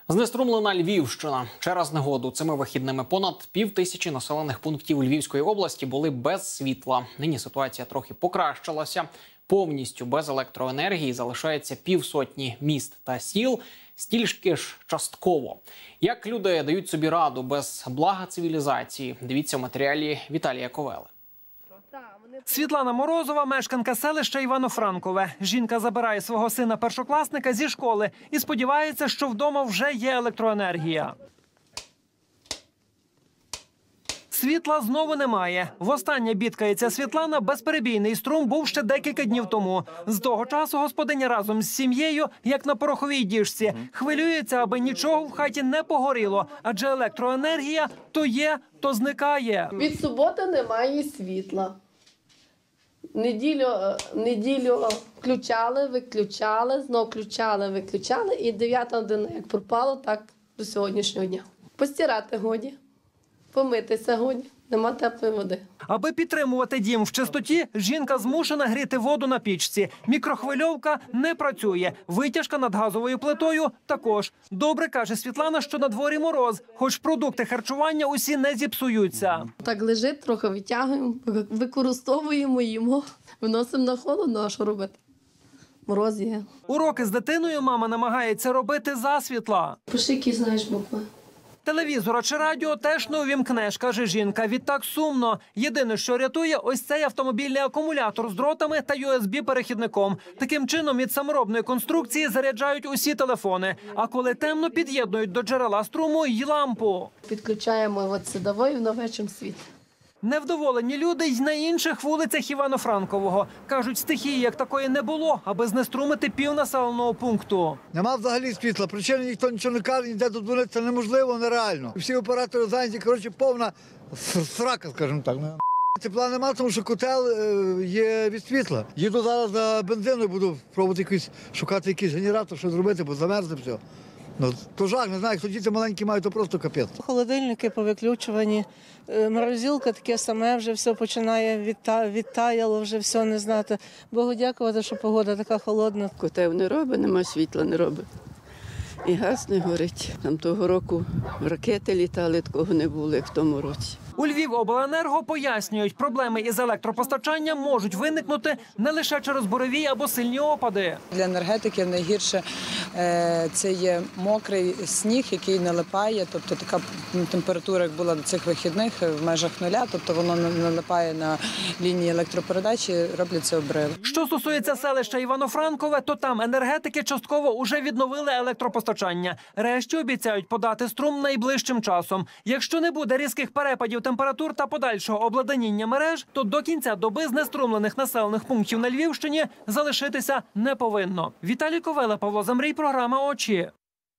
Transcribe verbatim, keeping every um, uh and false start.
Знеструмлена Львівщина. Через негоду цими вихідними понад пів тисячі населених пунктів Львівської області були без світла. Нині ситуація трохи покращилася. Повністю без електроенергії залишається півсотні міст та сіл, стільки ж частково. Як люди дають собі раду без блага цивілізації? Дивіться в матеріалі Віталія Ковели. Світлана Морозова – мешканка селища Івано-Франкове. Жінка забирає свого сина-першокласника зі школи і сподівається, що вдома вже є електроенергія. Світла знову немає. Востаннє бідкається Світлана, безперебійний струм був ще декілька днів тому. З того часу господиня разом з сім'єю, як на пороховій діжці, хвилюється, аби нічого в хаті не погоріло, адже електроенергія то є, то зникає. Від суботи немає світла. Неділю, неділю включали, виключали, знов включали, виключали. І дев'ята година як пропало, так до сьогоднішнього дня. Постирати годі, помитися годі, нема теплої води. Аби підтримувати дім в чистоті, жінка змушена гріти воду на пічці. Мікрохвильовка не працює. Витяжка над газовою плитою також. Добре, каже Світлана, що на дворі мороз, хоч продукти харчування усі не зіпсуються. Так лежить, трохи витягуємо, використовуємо, їмо, виносимо на холодно, а що робити? Мороз є. Уроки з дитиною мама намагається робити засвітла. Пиши, які знаєш букви. Телевізора чи радіо теж не увімкнеш, каже жінка. Відтак сумно. Єдине, що рятує, ось цей автомобільний акумулятор з дротами та ю ес бі-перехідником. Таким чином від саморобної конструкції заряджають усі телефони. А коли темно, під'єднують до джерела струму й лампу. Підключаємо от садової в новечому світі. Невдоволені люди й на інших вулицях Івано-Франкового. Кажуть, стихії як такої не було, аби знеструмити півнаселеного пункту. Нема взагалі світла, причини ніхто нічого не каже, ніде додзвонитися неможливо, нереально. Всі оператори зайняті, коротше, повна срака, скажімо так. Тепла нема, тому що котел є від світла. Їду зараз за бензиною, буду пробувати якийсь, шукати якийсь генератор, що зробити, бо замерзне все. Ну, то жах, не знаю, хто діти маленькі мають, то просто капець. Холодильники повиключувані, морозилка таке саме, вже все починає, відта... відтаяло, вже все не знати. Богу дякувати, що погода така холодна. Котел не робить, нема світла, не робить. І газ не горить. Там того року ракети літали, такого не було, як в тому році. У Львівобленерго пояснюють, проблеми із електропостачанням можуть виникнути не лише через буревій або сильні опади. Для енергетики найгірше це є мокрий сніг, який налипає, тобто така температура, як була до цих вихідних, в межах нуля, тобто воно налипає на лінії електропередачі, робляться обриви. Що стосується селища Івано-Франкове, то там енергетики частково уже відновили електропостачання. Решті обіцяють подати струм найближчим часом. Якщо не буде різких перепадів температур та подальшого обладнання мереж, то до кінця доби знеструмлених населених пунктів на Львівщині залишитися не повинно. Віталій Ковела, Павло Замрій, програма «Очі».